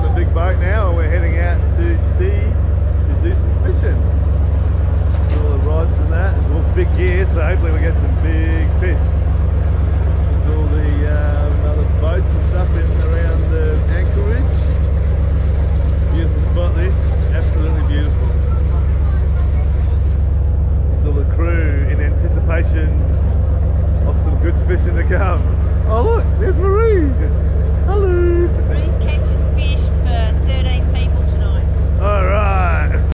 the big boat now and we're heading out to sea to do some fishing. All the rods and that. There's all big gear, so hopefully we get some big fish. There's all the other boats and stuff in around the anchorage. Beautiful spot this, absolutely beautiful. There's all the crew in anticipation of some good fishing to come. Oh look, there's Marie! Hello! Marie's